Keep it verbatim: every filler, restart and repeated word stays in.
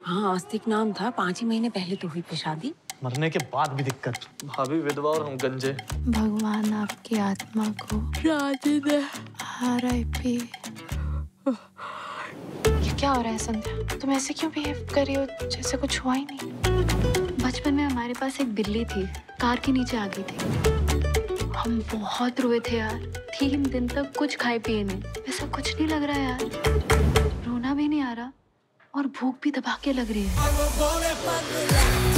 हाँ आस्तिक नाम था, पाँच ही महीने पहले तो हुई थी शादी। मरने के बाद भी दिक्कत। भाभी विधवा और हम गंजे। भगवान आपकी आत्मा को शांति दे। Are I P. ये क्या हो रहा है संध्या? तुम ऐसे क्यों बिहेव कर रही हो जैसे कुछ हुआ ही नहीं? बचपन में हमारे पास एक बिल्ली थी, कार के नीचे आ गई थी। हम बहुत रोए थे यार, तीन दिन तक कुछ खाए पिए नहीं। ऐसा कुछ नहीं लग रहा यार, रोना भी नहीं आ रहा और भूख भी दबा के लग रही है।